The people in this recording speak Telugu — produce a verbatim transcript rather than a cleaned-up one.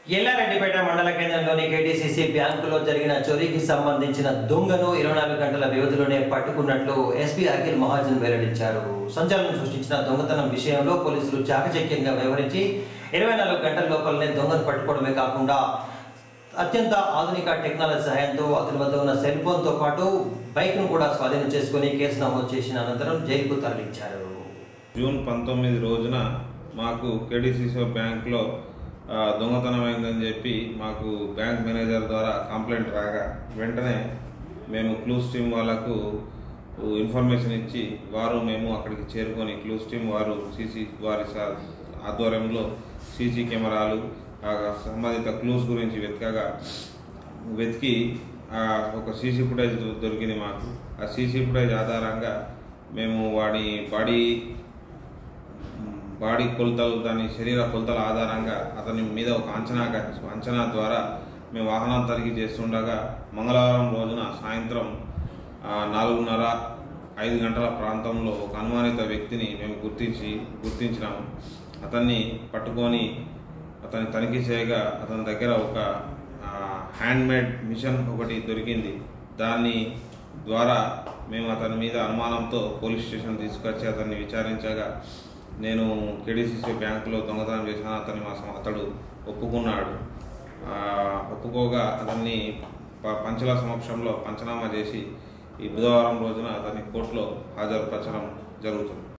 ఎల్లారెడ్డిపేట మండల కేంద్రంలోని కేటీసీసీ బ్యాంకులో జరిగిన చోరీకి సంబంధించిన దొంగను ఇరవై నాలుగు గంటల వ్యవధిలోనే పట్టుకున్నట్లు ఎస్పీ అఖిల్ మహాజన్ వెల్లడించారు. సంచలనం సృష్టించిన దొంగతనం విషయంలో పోలీసులు చాకచక్యంగా వ్యవహరించి ఇరవై నాలుగు గంటల లోపలనే దొంగను పట్టుకోవడమే కాకుండా అత్యంత ఆధునిక టెక్నాలజీ సహాయంతో అతని వద్ద ఉన్న సెల్ ఫోన్తో పాటు బైక్ను కూడా స్వాధీనం చేసుకుని కేసు నమోదు చేసిన అనంతరం జైలుకు తరలించారు. జూన్ పంతొమ్మిది రోజున మాకు కేటీసీసీ బ్యాంకులో దొంగతనం అయిందని చెప్పి మాకు బ్యాంక్ మేనేజర్ ద్వారా కంప్లైంట్ రాగా వెంటనే మేము క్లూస్ టీమ్ వాళ్ళకు ఇన్ఫర్మేషన్ ఇచ్చి వారు మేము అక్కడికి చేరుకొని క్లూస్ టీమ్ వారు సీసీ వారి ఆధ్వర్యంలో సీసీ కెమెరాలు సంబంధిత క్లూస్ గురించి వెతకగా వెతికి ఒక సీసీ ఫుటేజ్ దొరికింది మాకు. ఆ సీసీ ఫుటేజ్ ఆధారంగా మేము వాడి బాడీ బాడీ కొలతలు దాని శరీర కొలతల ఆధారంగా అతని మీద ఒక అంచనా అంచనా ద్వారా మేము వాహనం తనిఖీ చేస్తుండగా మంగళవారం రోజున సాయంత్రం నాలుగున్నర ఐదు గంటల ప్రాంతంలో ఒక అనుమానిత వ్యక్తిని మేము గుర్తించి గుర్తించినాము. అతన్ని పట్టుకొని అతన్ని తనిఖీ చేయగా అతని దగ్గర ఒక హ్యాండ్మేడ్ మిషన్ ఒకటి దొరికింది. దాన్ని ద్వారా మేము అతని మీద అనుమానంతో పోలీస్ స్టేషన్ తీసుకొచ్చి అతన్ని విచారించగా నేను కేటీసీసీ బ్యాంకులో దొంగతనం చేశాను అతని మా అతడు ఒప్పుకున్నాడు. ఒప్పుకోగా అతన్ని పంచుల సమక్షంలో పంచనామా చేసి ఈ బుధవారం రోజున అతన్ని కోర్టులో హాజరుపరచడం జరుగుతుంది.